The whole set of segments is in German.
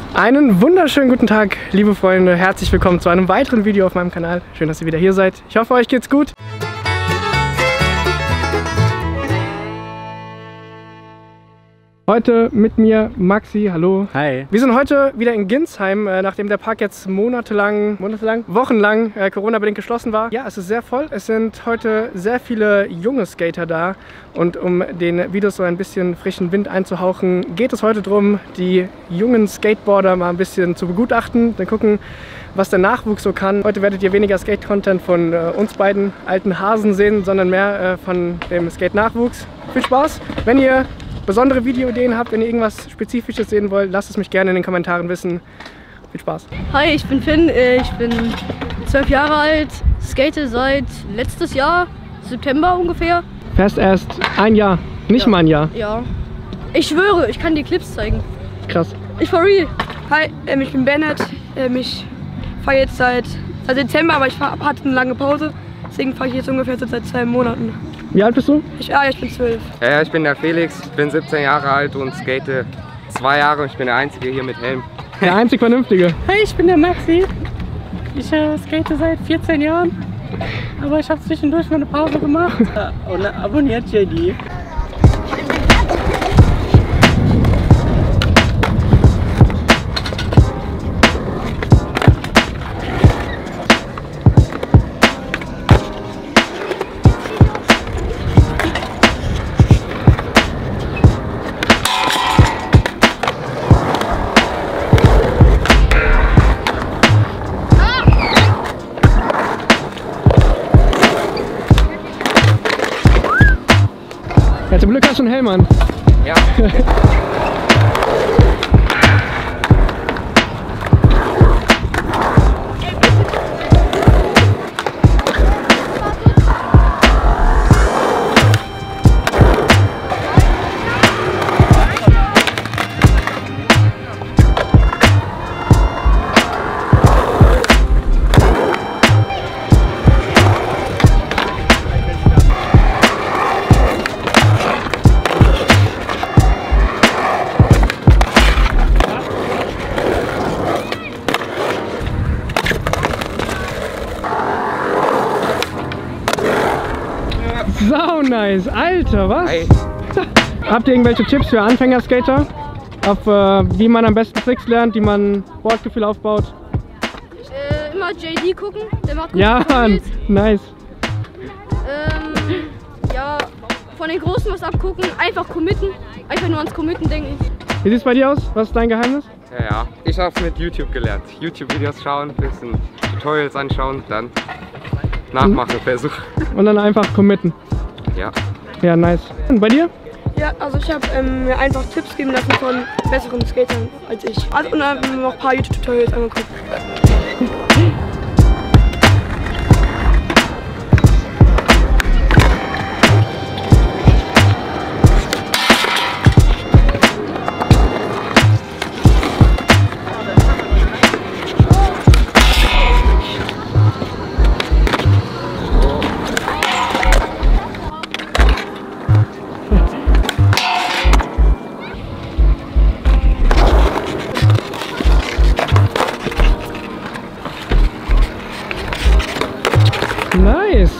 Einen wunderschönen guten Tag, liebe Freunde. Herzlich willkommen zu einem weiteren Video auf meinem Kanal. Schön, dass ihr wieder hier seid. Ich hoffe, euch geht's gut. Heute mit mir Maxi, hallo. Hi. Wir sind heute wieder in Ginsheim, nachdem der Park jetzt wochenlang Corona-bedingt geschlossen war. Ja, es ist sehr voll. Es sind heute sehr viele junge Skater da. Und um den Videos so ein bisschen frischen Wind einzuhauchen, geht es heute darum, die jungen Skateboarder mal ein bisschen zu begutachten. Dann gucken, was der Nachwuchs so kann. Heute werdet ihr weniger Skate-Content von uns beiden alten Hasen sehen, sondern mehr von dem Skate-Nachwuchs. Viel Spaß! Wenn ihr besondere Videoideen habt, wenn ihr irgendwas Spezifisches sehen wollt, lasst es mich gerne in den Kommentaren wissen. Viel Spaß! Hi, ich bin Finn, ich bin 12 Jahre alt, skate seit letztes Jahr, September ungefähr. Fährst erst ein Jahr, nicht mal ein Jahr. Ja. Ich schwöre, ich kann dir Clips zeigen. Krass. Ich for real. Hi, ich bin Bennett. Ich fahre jetzt seit Dezember, aber ich hatte eine lange Pause. Deswegen fahre ich jetzt ungefähr seit 2 Monaten. Wie alt bist du? Ich bin 12. Ja, ich bin der Felix, ich bin 17 Jahre alt und skate 2 Jahre und ich bin der Einzige hier mit Helm. Der einzig Vernünftige. Hey, ich bin der Maxi. Ich skate seit 14 Jahren, aber ich habe zwischendurch mal eine Pause gemacht. Und abonniert JD. Ja, zum Glück hast du einen Helm an. Ja. Sau nice, Alter, was? Hi. Habt ihr irgendwelche Tipps für Anfängerskater? Auf wie man am besten Tricks lernt, wie man Boardgefühl aufbaut? Immer JD gucken, der macht gute Ja, Tutorials. nice. Ja, von den Großen was abgucken, einfach committen, einfach nur ans Committen denken. Wie sieht's bei dir aus? Was ist dein Geheimnis? Ja. Ich hab's mit YouTube gelernt. YouTube-Videos schauen, bisschen Tutorials anschauen, dann nachmachen, versuchen. Und dann einfach committen. Ja. Ja, nice. Und bei dir? Ja, also ich habe mir einfach Tipps geben lassen von besseren Skatern als ich. Also, und dann noch ein paar YouTube-Tutorials angeguckt. Nice.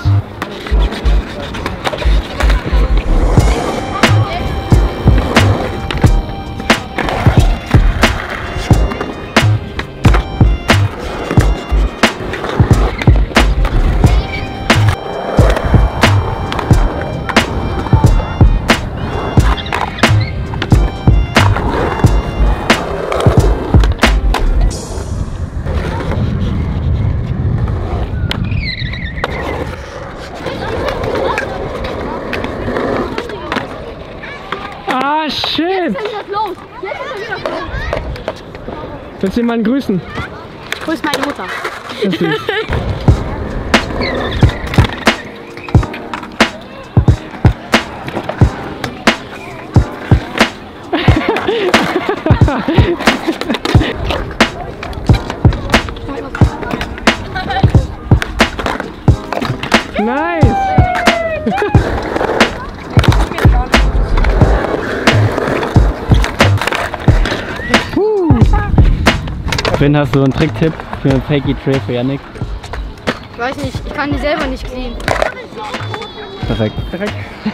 Ah, shit. Jetzt ist er los. Jetzt ist er wieder los. Willst du jemanden grüßen? Ich grüße meine Mutter. Das ist süß. Nice! Finn, hast du einen Tricktipp für einen Fakey Trail für Yannick? Ich weiß nicht, ich kann die selber nicht clean. Perfekt. Perfekt.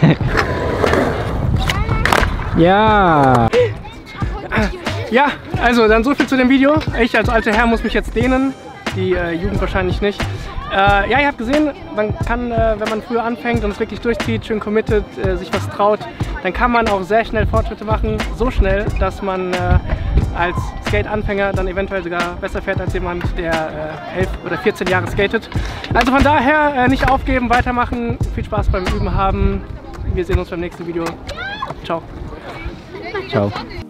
Ja! Ja, also dann so viel zu dem Video. Ich als alter Herr muss mich jetzt dehnen, die Jugend wahrscheinlich nicht. Ja, ihr habt gesehen, man kann, wenn man früher anfängt und es wirklich durchzieht, schön committed, sich was traut, dann kann man auch sehr schnell Fortschritte machen. So schnell, dass man als Skate-Anfänger dann eventuell sogar besser fährt als jemand, der 11 oder 14 Jahre skatet. Also von daher nicht aufgeben, weitermachen, viel Spaß beim Üben haben. Wir sehen uns beim nächsten Video. Ciao. Ciao.